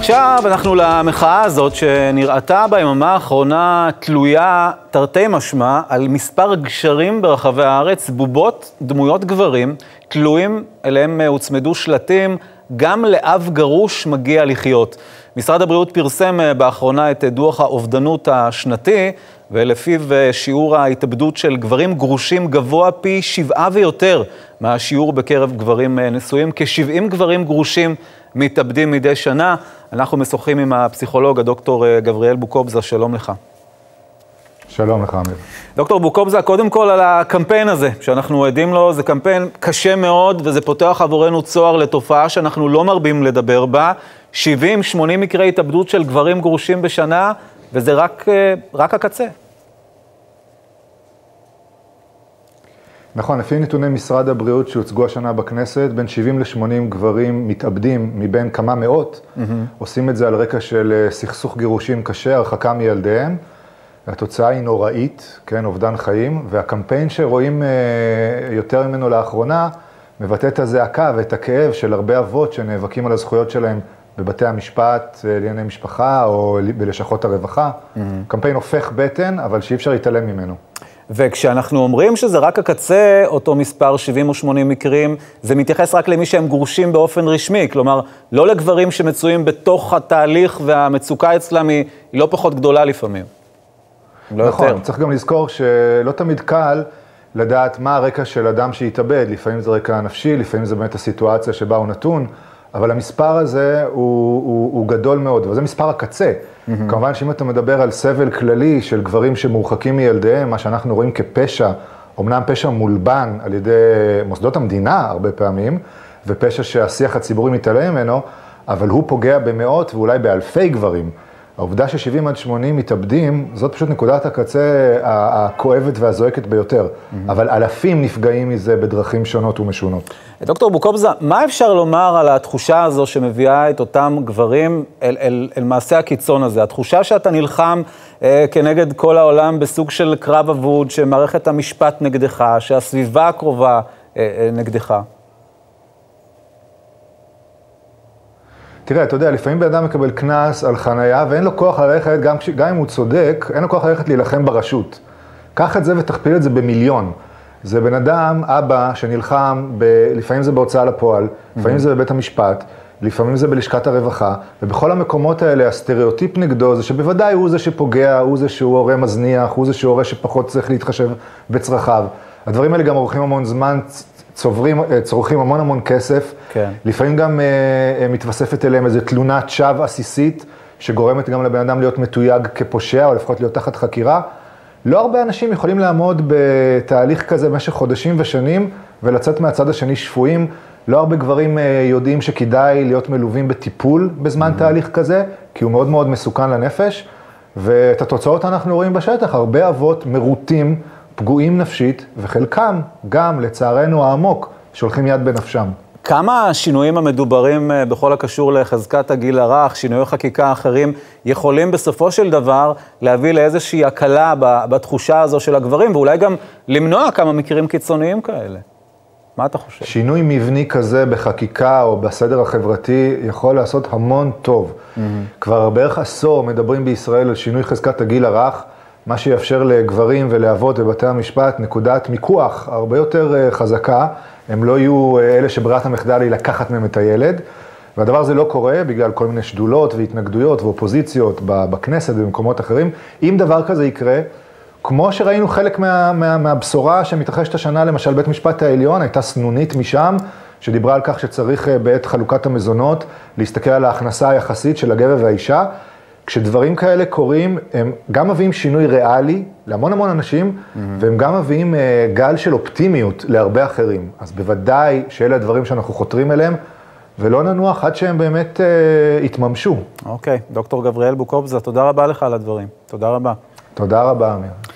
ועכשיו אנחנו למחאה הזאת שנראתה ביממה האחרונה תלויה תרתי משמע על מספר גשרים ברחבי הארץ, בובות, דמויות גברים, תלויים אליהם הוצמדו שלטים, גם לאב גרוש מגיע לחיות. משרד הבריאות פרסם באחרונה את דוח האובדנות השנתי, ולפיו שיעור ההתאבדות של גברים גרושים גבוה פי 7 ויותר מהשיעור בקרב גברים נשואים. כ-70 גברים גרושים מתאבדים מדי שנה. אנחנו משוחחים עם הפסיכולוג, הדוקטור גבריאל בוקובזה. שלום לך. שלום לך, אמיר. דוקטור בוקובזה, קודם כל על הקמפיין הזה שאנחנו עדים לו, זה קמפיין קשה מאוד, וזה פותח עבורנו צוהר לתופעה שאנחנו לא מרבים לדבר בה. 70-80 מקרי התאבדות של גברים גרושים בשנה, וזה רק הקצה. נכון, לפי נתוני משרד הבריאות שהוצגו השנה בכנסת, בין 70 ל-80 גברים מתאבדים מבין כמה מאות, עושים את זה על רקע של סכסוך גירושים קשה, הרחקה מילדיהם. התוצאה היא נוראית, כן, אובדן חיים, והקמפיין שרואים יותר ממנו לאחרונה, מבטא את הזעקה ואת הכאב של הרבה אבות שנאבקים על הזכויות שלהם בבתי המשפט, לענייני משפחה או בלשכות הרווחה. קמפיין הופך בטן, אבל שאי אפשר להתעלם ממנו. וכשאנחנו אומרים שזה רק הקצה, אותו מספר 70 או 80 מקרים, זה מתייחס רק למי שהם גרושים באופן רשמי, כלומר, לא לגברים שמצויים בתוך התהליך והמצוקה אצלם היא לא פחות גדולה לפעמים. לא נכון, יותר. צריך גם לזכור שלא תמיד קל לדעת מה הרקע של אדם שהתאבד, לפעמים זה רקע נפשי, לפעמים זה באמת הסיטואציה שבה הוא נתון, אבל המספר הזה הוא גדול מאוד, וזה מספר הקצה. כמובן שאם אתה מדבר על סבל כללי של גברים שמורחקים מילדיהם, מה שאנחנו רואים כפשע, אמנם פשע מולבן על ידי מוסדות המדינה הרבה פעמים, ופשע שהשיח הציבורי מתעלם ממנו, אבל הוא פוגע במאות ואולי באלפי גברים. העובדה ש70 עד 80 מתאבדים, זאת פשוט נקודת הקצה הכואבת והזועקת ביותר. אבל אלפים נפגעים מזה בדרכים שונות ומשונות. דוקטור בוקובזה, מה אפשר לומר על התחושה הזו שמביאה את אותם גברים אל מעשה הקיצון הזה? התחושה שאתה נלחם כנגד כל העולם בסוג של קרב אבוד, שמערכת המשפט נגדך, שהסביבה הקרובה נגדך. תראה, אתה יודע, לפעמים בן אדם מקבל קנס על חנייה, ואין לו כוח ללכת, גם אם הוא צודק, אין לו כוח ללכת להילחם ברשות. קח את זה ותכפיל את זה במיליון. זה בן אדם, אבא, שנלחם, לפעמים זה בהוצאה לפועל, לפעמים זה בבית המשפט, לפעמים זה בלשכת הרווחה, ובכל המקומות האלה, הסטריאוטיפ נגדו זה שבוודאי הוא זה שפוגע, הוא זה שהוא הורה מזניח, הוא זה שהוא הורה שפחות צריך להתחשב בצרכיו. הדברים האלה גם עורכים המון זמן, צורכים המון כסף, כן. לפעמים גם מתווספת אליהם איזו תלונת שווא עסיסית, שגורמת גם לבן אדם להיות מתויג כפושע, או לפחות להיות תחת חקירה. לא הרבה אנשים יכולים לעמוד בתהליך כזה במשך חודשים ושנים, ולצאת מהצד השני שפויים. לא הרבה גברים יודעים שכדאי להיות מלווים בטיפול בזמן תהליך כזה, כי הוא מאוד מאוד מסוכן לנפש, ואת התוצאות אנחנו רואים בשטח, הרבה אבות מרוטים, פגועים נפשית, וחלקם גם, לצערנו העמוק, שולחים יד בנפשם. כמה השינויים המדוברים בכל הקשור לחזקת הגיל הרך, שינויי חקיקה אחרים, יכולים בסופו של דבר להביא לאיזושהי הקלה בתחושה הזו של הגברים, ואולי גם למנוע כמה מקרים קיצוניים כאלה? מה אתה חושב? שינוי מבני כזה בחקיקה או בסדר החברתי יכול לעשות המון טוב. כבר בערך עשור מדברים בישראל על שינוי חזקת הגיל הרך, מה שיאפשר לגברים ולאבות בבתי המשפט נקודת מיקוח הרבה יותר חזקה, הם לא יהיו אלה שברירת המחדל היא לקחת מהם את הילד, והדבר הזה לא קורה בגלל כל מיני שדולות והתנגדויות ואופוזיציות בכנסת ובמקומות אחרים. אם דבר כזה יקרה, כמו שראינו חלק מהבשורה שמתרחשת השנה, למשל בית משפט העליון, הייתה סנונית משם, שדיברה על כך שצריך בעת חלוקת המזונות להסתכל על ההכנסה היחסית של הגבר והאישה, כשדברים כאלה קורים, הם גם מביאים שינוי ריאלי להמון אנשים, והם גם מביאים גל של אופטימיות להרבה אחרים. אז בוודאי שאלה הדברים שאנחנו חותרים אליהם, ולא ננוח עד שהם באמת יתממשו. אוקיי, דוקטור גבריאל בוקובזה, תודה רבה לך על הדברים. תודה רבה. תודה רבה, אמיר.